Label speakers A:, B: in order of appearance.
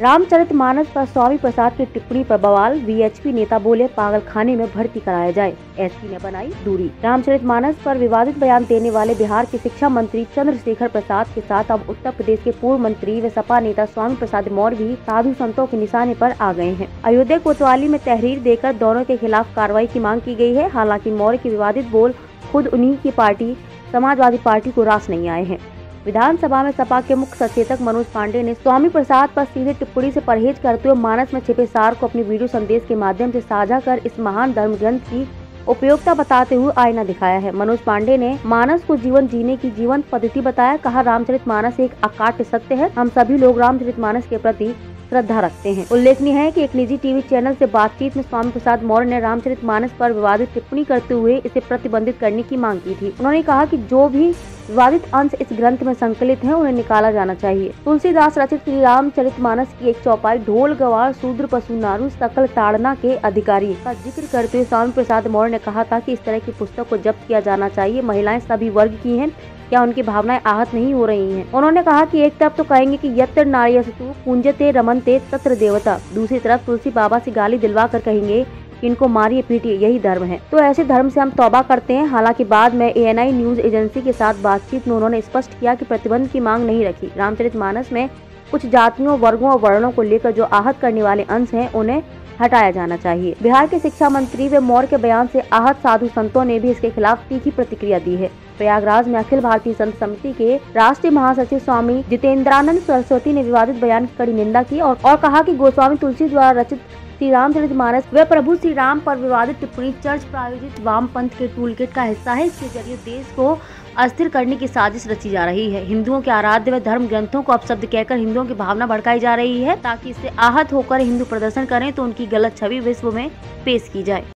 A: रामचरितमानस पर स्वामी प्रसाद की टिप्पणी पर बवाल। वीएचपी नेता बोले पागल खाने में भर्ती कराया जाए, एसपी ने बनाई दूरी। रामचरितमानस पर विवादित बयान देने वाले बिहार के शिक्षा मंत्री चंद्रशेखर प्रसाद के साथ अब उत्तर प्रदेश के पूर्व मंत्री व सपा नेता स्वामी प्रसाद मौर्य भी साधु संतों के निशाने पर आ गए हैं। अयोध्या कोतवाली में तहरीर देकर दोनों के खिलाफ कार्रवाई की मांग की गई है। हालांकि मौर्य के विवादित बोल खुद उन्हीं की पार्टी समाजवादी पार्टी को रास नहीं आए हैं। विधानसभा में सपा के मुख्य सचेतक मनोज पांडे ने स्वामी प्रसाद पर सीधे टिप्पणी से परहेज करते हुए मानस में छिपे सार को अपने वीडियो संदेश के माध्यम से साझा कर इस महान धर्म ग्रंथ की उपयोगिता बताते हुए आईना दिखाया है। मनोज पांडे ने मानस को जीवन जीने की जीवंत पद्धति बताया। कहा, रामचरितमानस एक अकाट्य सत्य है। हम सभी लोग रामचरितमानस के प्रति श्रद्धा रखते हैं। उल्लेखनीय है कि एक निजी टीवी चैनल से बातचीत में स्वामी प्रसाद मौर्य ने रामचरितमानस पर विवादित टिप्पणी करते हुए इसे प्रतिबंधित करने की मांग की थी। उन्होंने कहा कि जो भी विवादित अंश इस ग्रंथ में संकलित हैं, उन्हें निकाला जाना चाहिए। तुलसीदास रचित श्री रामचरितमानस की एक चौपाई ढोल गवार शूद्र पशु नारु सकल ताड़ना के अधिकारी का जिक्र करते हुए स्वामी प्रसाद मौर्य ने कहा था कि इस तरह की पुस्तक को जब्त किया जाना चाहिए। महिलाएं सभी वर्ग की हैं, क्या उनकी भावनाएं आहत नहीं हो रही हैं? उन्होंने कहा कि एक तरफ तो कहेंगे कि यत्र नार्यस्तु पूज्यते रमन्ते तत्र देवता, दूसरी तरफ तुलसी बाबा से गाली दिलवा कर कहेंगे इनको मारिए पीटिए, यही धर्म है। तो ऐसे धर्म से हम तौबा करते हैं। हालांकि बाद में ANI न्यूज एजेंसी के साथ बातचीत में उन्होंने स्पष्ट किया कि प्रतिबंध की मांग नहीं रखी। रामचरितमानस में कुछ जातियों, वर्गों और वर्णों को लेकर जो आहत करने वाले अंश हैं, उन्हें हटाया जाना चाहिए। बिहार के शिक्षा मंत्री व मौर्य के बयान से आहत साधु संतों ने भी इसके खिलाफ तीखी प्रतिक्रिया दी है। प्रयागराज में अखिल भारतीय संत समिति के राष्ट्रीय महासचिव स्वामी जितेंद्रानंद सरस्वती ने विवादित बयान की कड़ी निंदा की और कहा कि गोस्वामी तुलसी द्वारा रचित श्री रामचरितमानस व प्रभु श्री राम पर विवादित टिप्पणी चर्च प्रायोजित वामपंथ के टूलकिट का हिस्सा है। इसके जरिए देश को अस्थिर करने की साजिश रची जा रही है। हिंदुओं के आराध्य व धर्म ग्रंथों को अपशब्द कहकर हिंदुओं की भावना भड़काई जा रही है ताकि इससे आहत होकर हिंदू प्रदर्शन करें तो उनकी गलत छवि विश्व में पेश की जाए।